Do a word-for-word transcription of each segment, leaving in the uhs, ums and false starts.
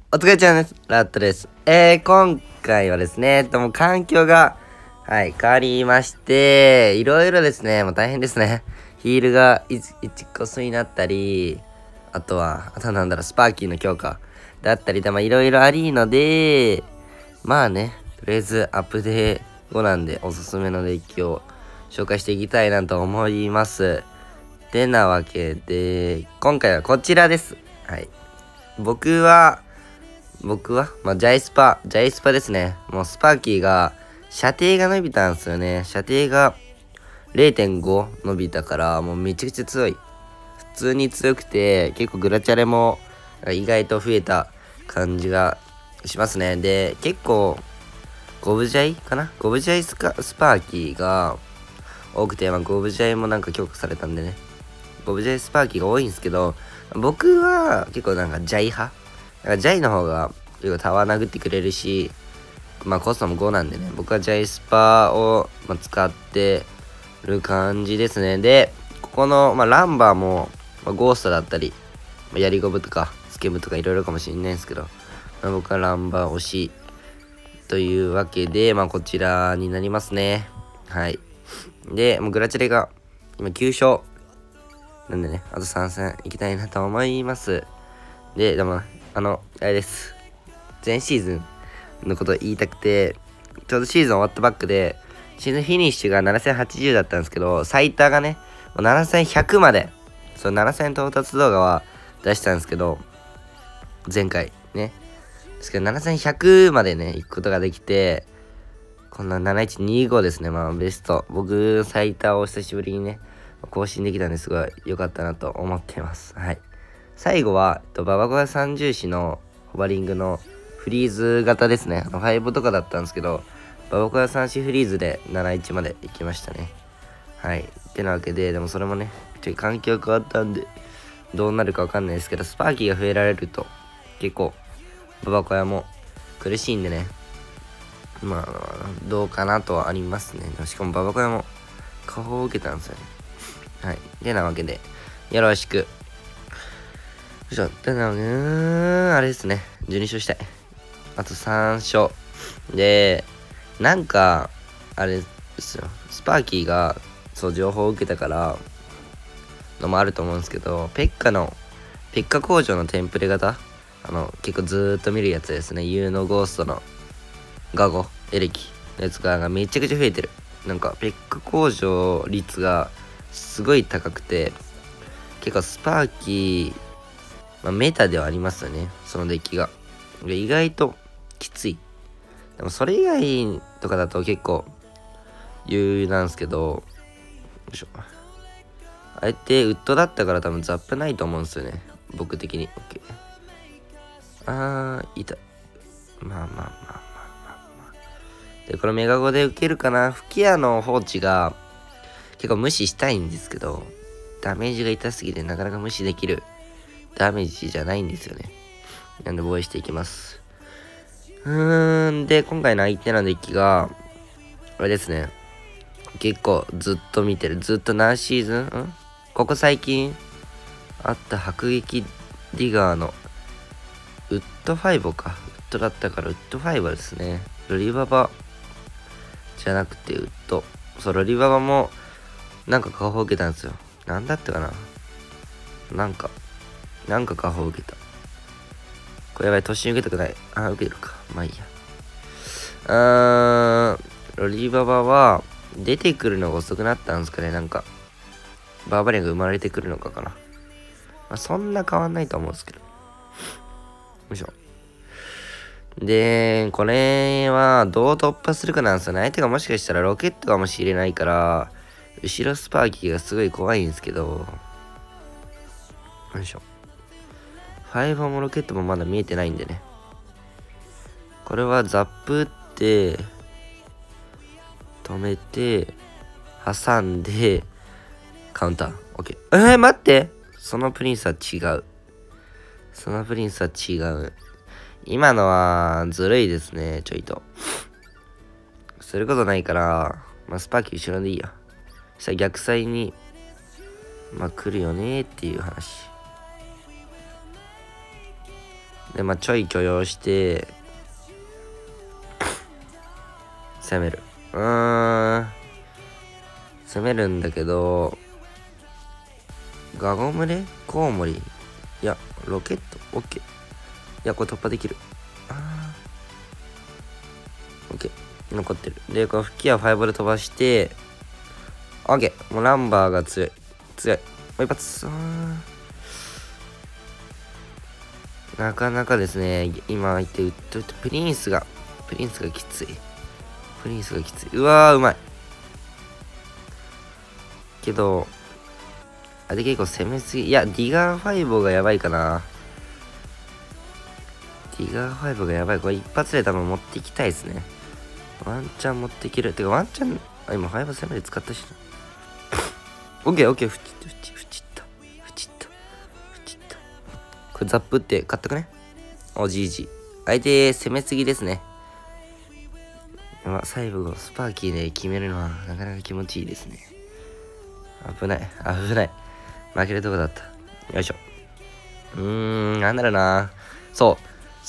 お疲れちゃんです。ラットです。えー、今回はですね、とも環境が、はい、変わりまして、いろいろですね、もう大変ですね。ヒールがいちコスになったり、あとは、あとはなんだろう、スパーキーの強化だったり、まあいろいろありので、まあね、とりあえずアップデート後なんで、おすすめのデッキを紹介していきたいなと思います。てなわけで、今回はこちらです。はい。僕は、僕は、まあ、ジャイスパ、ジャイスパですね。もうスパーキーが、射程が伸びたんですよね。射程が れいてんご 伸びたから、もうめちゃくちゃ強い。普通に強くて、結構グラチャレも意外と増えた感じがしますね。で、結構、ゴブジャイかなゴブジャイスカスパーキーが多くて、まあ、ゴブジャイもなんか強化されたんでね。ゴブジャイスパーキーが多いんですけど、僕は結構なんかジャイ派。なんかジャイの方が結構タワー殴ってくれるし、まあコストもごなんでね、僕はジャイスパを、まあ、使ってる感じですね。で、ここの、まあ、ランバーも、まあ、ゴーストだったり、まあ、ヤリゴブとかスケブとかいろいろかもしれないんですけど、まあ、僕はランバー推しというわけで、まあこちらになりますね。はい。で、もうグラチャレが今きゅう勝。なんでね、あとさん戦いきたいなと思います。で、でも、あの、あれです。前シーズンのことを言いたくて、ちょうどシーズン終わったばっかで、シーズンフィニッシュがななせんはちじゅうだったんですけど、最多がね、もうななせんひゃくまで、そのななせん到達動画は出したんですけど、前回ね。ですけどななせんひゃくまでね、行くことができて、こんなななせんひゃくにじゅうごですね、まあベスト。僕、最多を久しぶりにね、更新できたんですごい良かったなと思っています。はい。最後は、えっと、ババコヤ三重視のホバリングのフリーズ型ですね。あの、ファイブとかだったんですけど、ババコヤ三種フリーズでなないちまで行きましたね。はい。ってなわけで、でもそれもね、ちょっと環境変わったんで、どうなるかわかんないですけど、スパーキーが増えられると、結構、ババコヤも苦しいんでね、まあ、どうかなとはありますね。しかもババコヤも、下方を受けたんですよね。はい。てなわけで、よろしく。よいしょ。てなわけで、あれですね。じゅうに勝したい。あとさん勝。で、なんか、あれですよ。スパーキーが、そう、情報を受けたから、のもあると思うんですけど、ペッカの、ペッカ工場のテンプレ型、あの、結構ずーっと見るやつですね。ユーノゴーストのガゴ、エレキのやつがめちゃくちゃ増えてる。なんか、ペッカ工場率がすごい高くて、結構スパーキー、まあ、メタではありますよね。そのデッキが。意外ときつい。でもそれ以外とかだと結構余裕なんですけど、よいしょ。あれってウッドだったから多分ザップないと思うんですよね。僕的に。OK。あー、いた。まあまあまあまあまあまあ。で、このメガゴで受けるかな。吹き矢の放置が結構無視したいんですけど、ダメージが痛すぎてなかなか無視できるダメージじゃないんですよね。なんで防衛していきます。うーん、で、今回の相手のデッキが、あれですね。結構ずっと見てる。ずっと何シーズンんここ最近あった迫撃ディガーのウッドファイボか。ウッドだったからウッドファイボですね。ロリババじゃなくてウッド。そう、ロリババもなんか下方受けたんですよ。なんだったかななんか、なんか下方受けた。これやばい、突進受けたくない。あ、受けるか。まあいいや。あー、ロリババは、出てくるのが遅くなったんですかね。なんか、バーバリアンが生まれてくるのかかな。まあ、そんな変わんないと思うんですけど。よいしょ。で、これは、どう突破するかなんですよね。相手がもしかしたらロケットかもしれないから、後ろスパーキーがすごい怖いんですけど、よいしょ。ファイバーもロケットもまだ見えてないんでね。これはザップって、止めて、挟んで、カウンター。オッケー。えー、待ってそのプリンスは違う。そのプリンスは違う。今のは、ずるいですね、ちょいと。することないから、まあ、スパーキー後ろでいいや。そしたら逆サイに、まあ、来るよねっていう話。 で、まあ、ちょい許容して、攻める。うーん。攻めるんだけど、ガゴムレコウモリ。いや、ロケット。オッケー。いや、これ突破できる。あー。オッケー。残ってる。で、この吹き矢ファイブで飛ばして、オッケー。もうランバーが強い。強い。もう一発。なかなかですね、今言ってウッドウッドプリンスが、プリンスがきつい。プリンスがきつい。うわー、うまい。けど、あれ結構攻めすぎ。いや、ディガーファイブがやばいかな。ディガーファイブがやばい。これ一発で多分持っていきたいですね。ワンチャン持っていける。てかワンチャン、あ、今ファイブ攻めで使ったしな。オッケーオッケー、ふちった、ふち、ふちった、ふちった、ふちった。これザップって買ったくね。おじいじ。相手攻めすぎですね。まあ、最後スパーキーで決めるのはなかなか気持ちいいですね。危ない、危ない。負けるとこだった。よいしょ。うーん、なんだろうな。そう、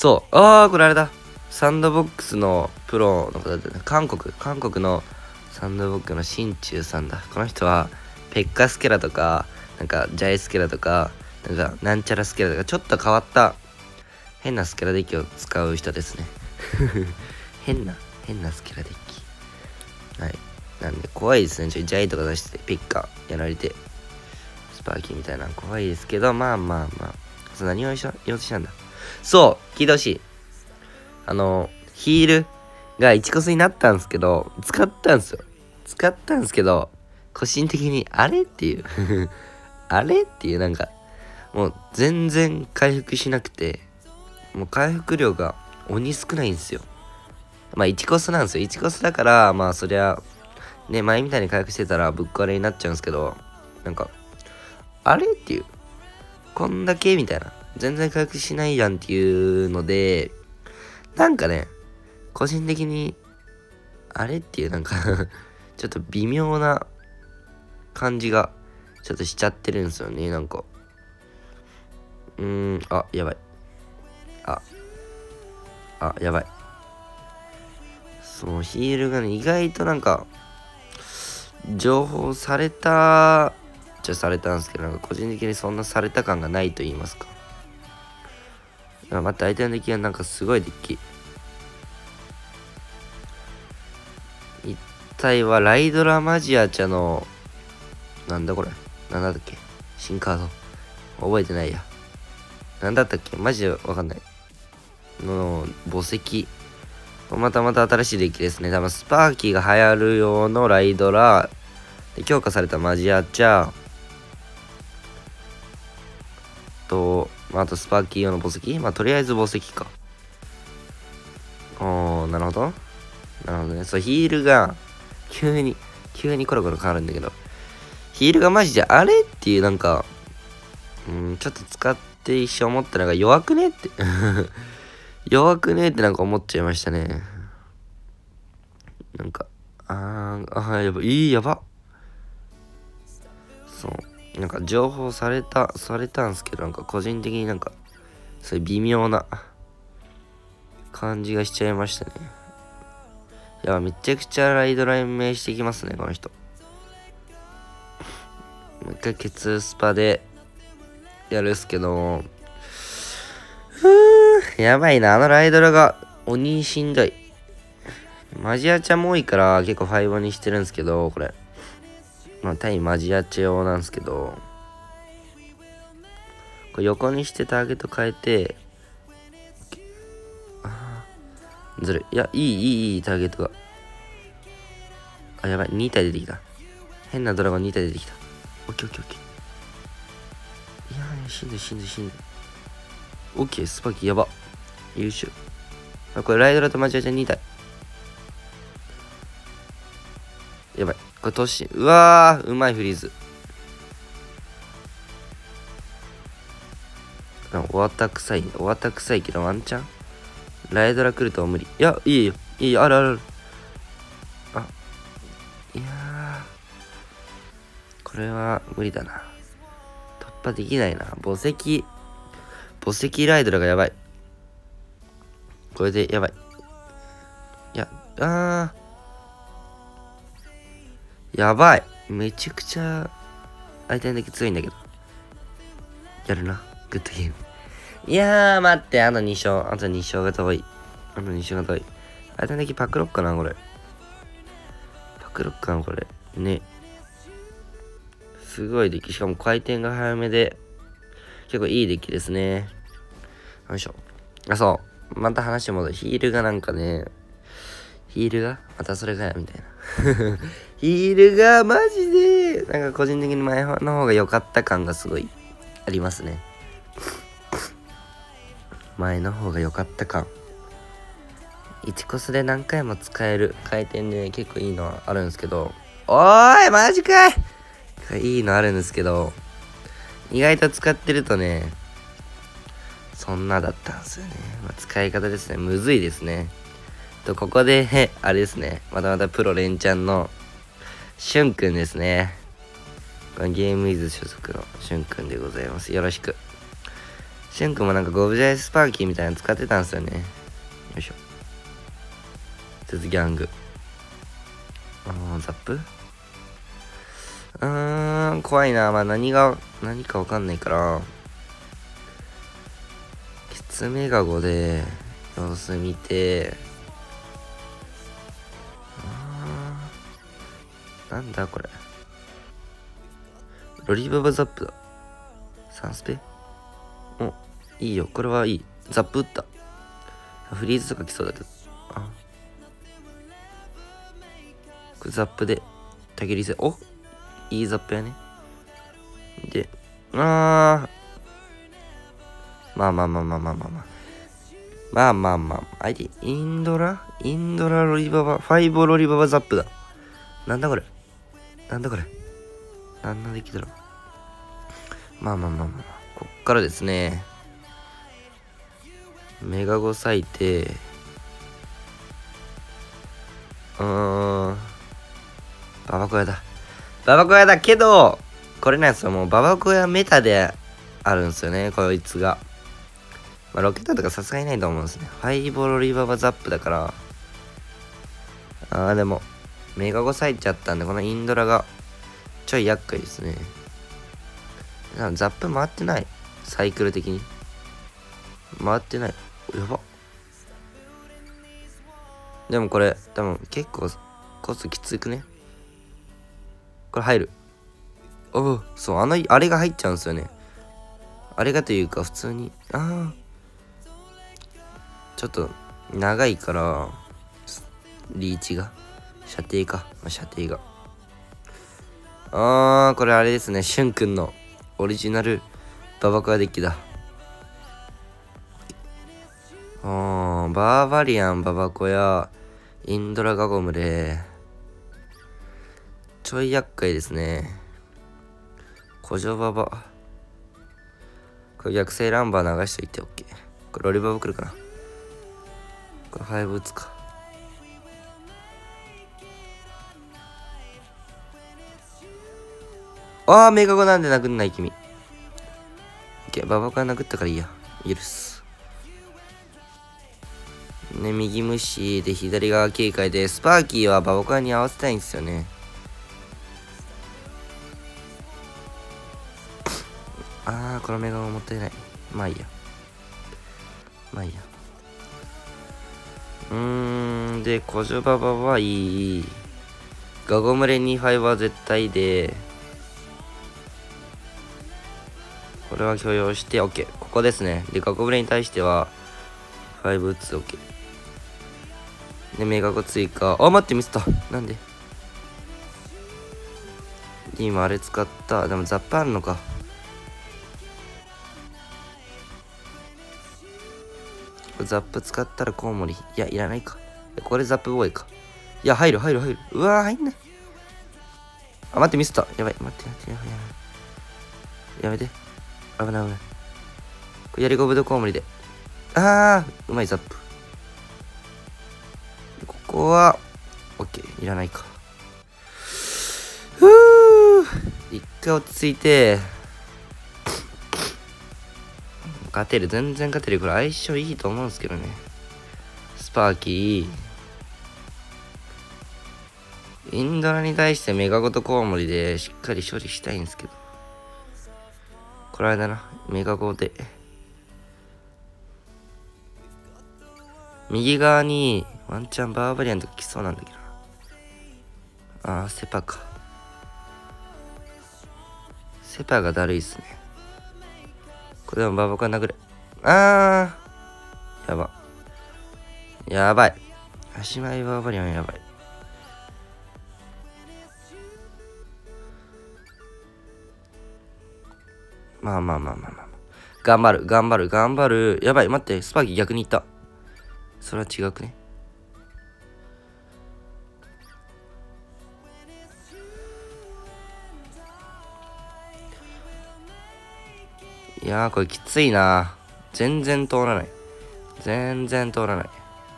そう。あー、これあれだ。サンドボックスのプロの方だったね。韓国、韓国のサンドボックスの新中さんだ。この人は、ペッカスケラとか、なんか、ジャイスケラとか、なんか、なんちゃらスケラとか、ちょっと変わった、変なスケラデッキを使う人ですね。変な、変なスケラデッキ。はい。なんで、怖いですね。ちょいジャイとか出して、ペッカやられて、スパーキーみたいな怖いですけど、まあまあまあ。そう、何を言おうとしたんだ。そう、聞いてほしい。あの、ヒールがいちコスになったんですけど、使ったんですよ。使ったんですけど、個人的に、あれっていう。あれっていう、なんか、もう全然回復しなくて、もう回復量が鬼少ないんですよ。まあいちコスなんですよ。いちコスだから、まあそりゃ、ね、前みたいに回復してたらぶっ壊れになっちゃうんですけど、なんか、あれっていう。こんだけみたいな。全然回復しないやんっていうので、なんかね、個人的に、あれっていうなんかちょっと微妙な感じが、ちょっとしちゃってるんですよね、なんか。うーん、あ、やばい。あ、あ、やばい。そのヒールがね、意外となんか、情報された、じゃされたんですけど、なんか個人的にそんなされた感がないと言いますか。また相手のデッキがなんかすごいデッキ。一体はライドラマジア茶の、なんだこれ。なんだったっけ新カード。覚えてないや。なんだったっけマジでわかんない。の、墓石。またまた新しいデッキですね。多分スパーキーが流行る用のライドラ、で強化されたマジアチャと、まあ、あとスパーキー用の墓石。まあとりあえず墓石か。おー、なるほど。なるほどね。そう、ヒールが、急に、急にコロコロ変わるんだけど、ヒールがマジであれっていうなんか、うん、ちょっと使って一瞬思ったのが弱くねって弱くねってなんか思っちゃいましたね。なんか、あー、あー、やばい、いい、やば。そう。なんか情報された、されたんすけど、なんか個人的になんか、そういう微妙な感じがしちゃいましたね。いや、めちゃくちゃライドライン名してきますね、この人。もう一回ケツスパでやるっすけど、ふぅ、やばいな、あのライドラが鬼しんどい。マジアチャも多いから結構ファイブにしてるんですけど、これ。まあ、対マジアチャ用なんですけど、これ横にしてターゲット変えて、あーずるい。いや、いい、いい、いいターゲットが。あ、やばい、に体出てきた。変なドラゴンに体出てきた。オッケーオッケーオッケー。いやー、死んで死んで死んで。オッケー、スパキやば。優秀。あ、これライドラとマジアチャに体。やばい。これ突進。うわー、うまいフリーズ。終わった臭い。終わった臭いけどワンチャンライドラ来ると無理。いや、いいよ。いいよ。あるあるある。あ、いやー。これは無理だな。突破できないな。墓石。墓石ライドラがやばい。 これでやばい。いや、あー。やばい。めちゃくちゃ相手だけ強いんだけど。やるな。グッドゲーム。いやー、待って。あのに勝。あとに勝が遠い。あのに勝が遠い。相手だけパクロックかな、これ。パクロックかな、これ。ね。すごいデッキ。しかも回転が早めで、結構いいデッキですね。よいしょ。あ、そう。また話戻る。ヒールがなんかね、ヒールがまたそれかよ、みたいな。ヒールがマジで、なんか個人的に前の方が良かった感がすごいありますね。前の方が良かった感。いちコスで何回も使える回転で結構いいのはあるんですけど、おーいマジかいいいのあるんですけど、意外と使ってるとね、そんなだったんですよね。まあ、使い方ですね。むずいですね。と、ここで、あれですね。またまたプロ連チャンの、しゅんくんですね。これゲームイズ所属のしゅんくんでございます。よろしく。しゅんくんもなんかゴブジャイスパーキーみたいなの使ってたんですよね。よいしょ。続ギャング。あー、ザップうーん、怖いな。まあ何が、何かわかんないから、きつめがごで、様子見て、あー、なんだこれ。ロリババザップだ。サンスペお、いいよ。これはいい。ザップ打った。フリーズとか来そうだけど。あ。これザップで、たけりせ、おいいザップやね。で、あー。まあまあまあまあまあまあまあ。まあまあまあ。相手、インドラインドラロリババ、ファイボロリババザップだ。なんだこれなんだこれなんなんできたろまあまあまあまあ。こっからですね。メガゴ咲いて、うーん。ババコヤだ。ババコヤだけど、これなんですよ。もうババコヤメタであるんですよね。こいつが。まあ、ロケットとかさすがにないと思うんですね。ファイボロリババザップだから。あーでも、メガゴ咲いちゃったんで、このインドラがちょい厄介ですね。ザップ回ってない。サイクル的に。回ってない。やば。でもこれ、多分結構コストきつくね。これ入る。おお、そう、あの、あれが入っちゃうんですよね。あれがというか、普通に、ああ。ちょっと、長いから、リーチが。射程か。まあ、射程が。あー、これあれですね。しゅんくんのオリジナルババコアデッキだ。あー、バーバリアンババコやインドラガゴムで、ちょい厄介ですね。古城ババ。これ逆性ランバー流しといて OK。これロリババ来るかな。これファイブ打つか。あー、メガゴなんで殴んない君。OK、ババコは殴ったからいいや。許す。ね、右無視で左側警戒で、スパーキーはババコアに合わせたいんですよね。あー、このメガゴもったいない。まあいいや。まあいいや。うーん、で、コジョババはいい。ガゴムレにファイは絶対で、これは許容して OK。ここですね。で、ガゴムレに対しては、ファイブ打つ OK。で、メガゴ追加。あ、待って、ミスった。なんで今あれ使った。でもザップあるのか。ザップ使ったらコウモリ。いや、いらないか。これザップボーイか。いや、入る、入る、入る。うわー、入んない。あ、待って、ミスった。やばい、待って、待って、やばい、やばい。やめて。危ない、危ない。これやりゴブドコウモリで。あー、うまいザップ。ここは、オッケー、いらないか。ふぅ一回落ち着いて、勝てる、全然勝てる。これ相性いいと思うんですけどね。 スパーキー。インドラに対してメガゴトコウモリでしっかり処理したいんですけど。これあれだな。メガゴで。右側にワンチャンバーバリアンとか来そうなんだけどな。あー、セパか。セパがだるいっすね。これでもバーバカ殴れ。あー。やば。やばい。足前バーバリアンやばい。まあまあまあまあまあ。頑張る、頑張る、頑張る。やばい、待って、スパーキー逆に行った。それは違くね。いやー、これきついな。全然通らない。全然通らない。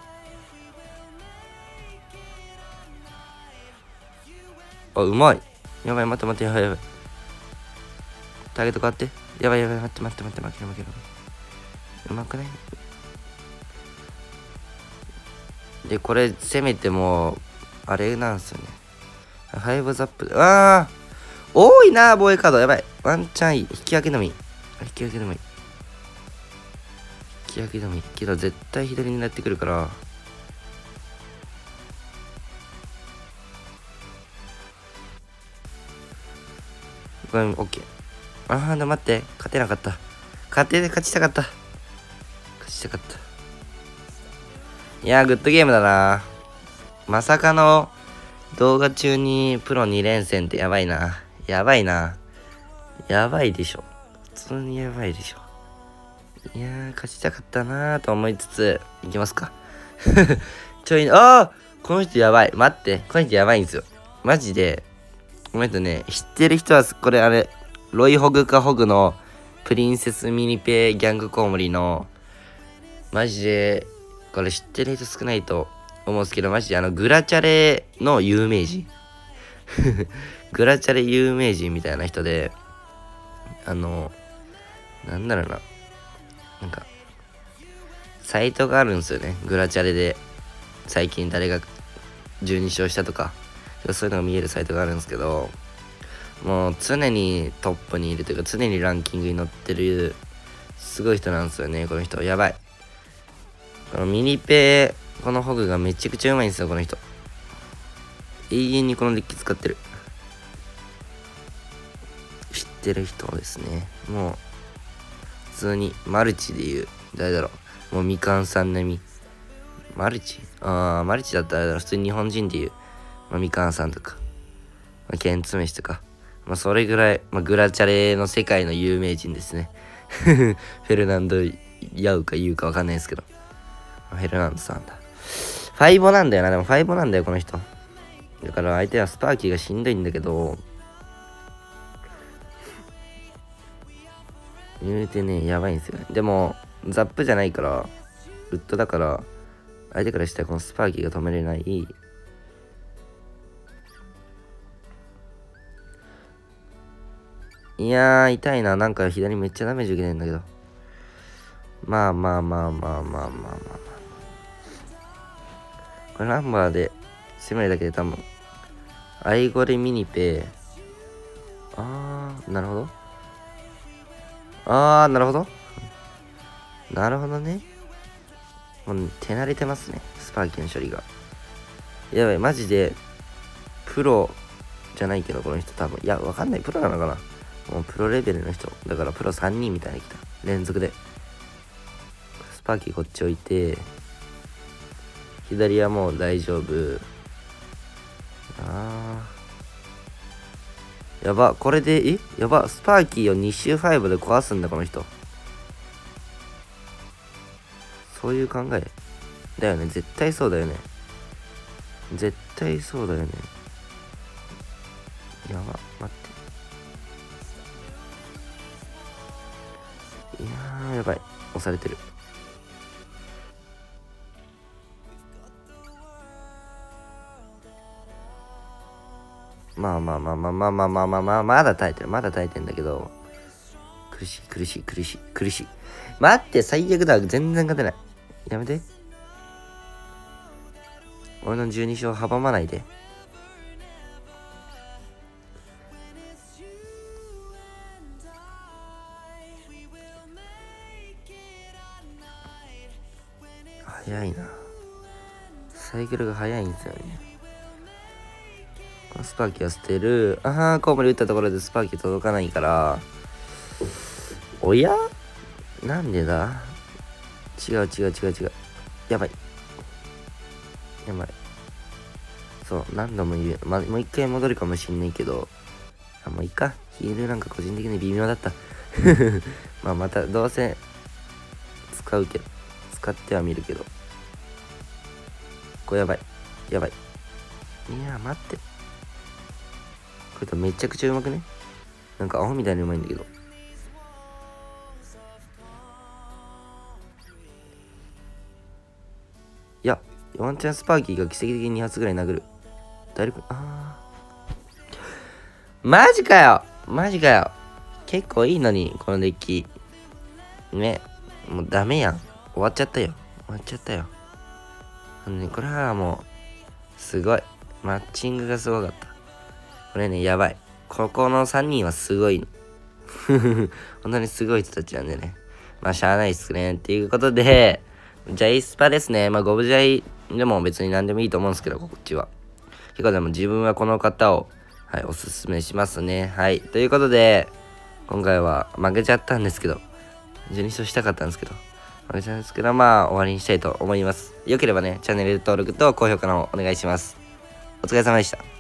あ、うまい。やばい、待って待って、やばいやばい。ターゲット変わって。やばいやばい、待って待って待って、負ける負ける。うまくない？で、これ、攻めても、あれなんすよね。ファイブザップで。ああ多いな、防衛カード。やばい。ワンチャンいい。引き分けでもいい。引き分けでもいい。引き分けでもいい。けど、絶対左になってくるから。これ、オッケー。あー、で待って。勝てなかった。勝てで勝ちたかった。勝ちたかった。いやー、グッドゲームだな。まさかの動画中にプロに連戦ってやばいな。やばいな。やばいでしょ。普通にやばいでしょ。いやー、勝ちたかったなーと思いつつ、いきますか。ちょい、あーこの人やばい。待って。この人やばいんですよ。マジで。ごめんとね、知ってる人は、これあれ、ロイホグかホグのプリンセスミニペイギャングコウモリの、マジで、これ知ってる人少ないと思うんですけど、マジであの、グラチャレの有名人。グラチャレ有名人みたいな人で、あの、なんだろうな。なんか、サイトがあるんですよね。グラチャレで、最近誰がじゅうに勝したとか、そういうのが見えるサイトがあるんですけど、もう常にトップにいるというか、常にランキングに載ってる、すごい人なんですよね、この人。やばい。このミニペイ、このホグがめちゃくちゃうまいんですよ、この人。永遠にこのデッキ使ってる。知ってる人ですね。もう、普通にマルチで言う。誰だろう。もうみかんさん並み。マルチあー、マルチだったら普通に日本人で言う。まあ、みかんさんとか。まあ、ケンツメシとか。まあ、それぐらい、まあ、グラチャレの世界の有名人ですね。フェルナンド・ヤウか言うかわかんないですけど。フェルナンドさんだ。ファイボなんだよな。でもファイボなんだよ、この人。だから相手はスパーキーがしんどいんだけど、言うてね、やばいんですよね。でも、ザップじゃないから、ウッドだから、相手からしたらこのスパーキーが止めれない。いやー、痛いな。なんか左めっちゃダメージ受けてんだけど。まあまあまあまあまあまあまあまあ。これナンバーで攻めるだけで多分、アイゴレミニペイ。あー、なるほど。あー、なるほど。なるほどね。もう手慣れてますね。スパーキーの処理が。やばい、マジで、プロじゃないけど、この人多分。いや、わかんない。プロなのかな。もうプロレベルの人。だからプロさんにんみたいに来た。連続で。スパーキーこっち置いて、左はもう大丈夫。あー。やば、これで、えやば、スパーキーをに周ファイブで壊すんだ、この人。そういう考え。だよね、絶対そうだよね。絶対そうだよね。やば、待って。いやー、やばい。押されてる。まあまあまあまあまあまあまあまあまあ、まだ耐えてる。まだ耐えてんだけど。苦しい、苦しい、苦しい、苦しい。待って、最悪だ。全然勝てない。やめて。 俺のじゅうに勝阻まないで。早いな。サイクルが早いんですよね。スパーキーは捨てる。ああ、コウモリ打ったところでスパーキー届かないから。おや？なんでだ？違う違う違う違う。やばい。やばい。そう、何度も言う。ま、もう一回戻るかもしんないけど。あ、もういいか。ヒールなんか個人的に微妙だった。まあまたどうせ使うけど。使ってはみるけど。これやばい。やばい。いや、待って。これとめちゃくちゃうまくね？なんかアホみたいにうまいんだけど。いや、ワンチャンスパーキーが奇跡的にに発ぐらい殴る。大丈夫？あー。マジかよマジかよ結構いいのに、このデッキ。ね。もうダメやん。終わっちゃったよ。終わっちゃったよ。ね、これはもう、すごい。マッチングがすごかった。これね、やばい。ここのさんにんはすごいの。本当にすごい人たちなんでね。まあ、しゃあないっすね。っていうことで、ジャイスパですね。まあ、ゴブジャイでも別に何でもいいと思うんですけど、こっちは。結構でも自分はこの方を、はい、おすすめしますね。はい。ということで、今回は負けちゃったんですけど、じゅうに勝したかったんですけど、負けちゃうんですけど、まあ、終わりにしたいと思います。よければね、チャンネル登録と高評価の方お願いします。お疲れ様でした。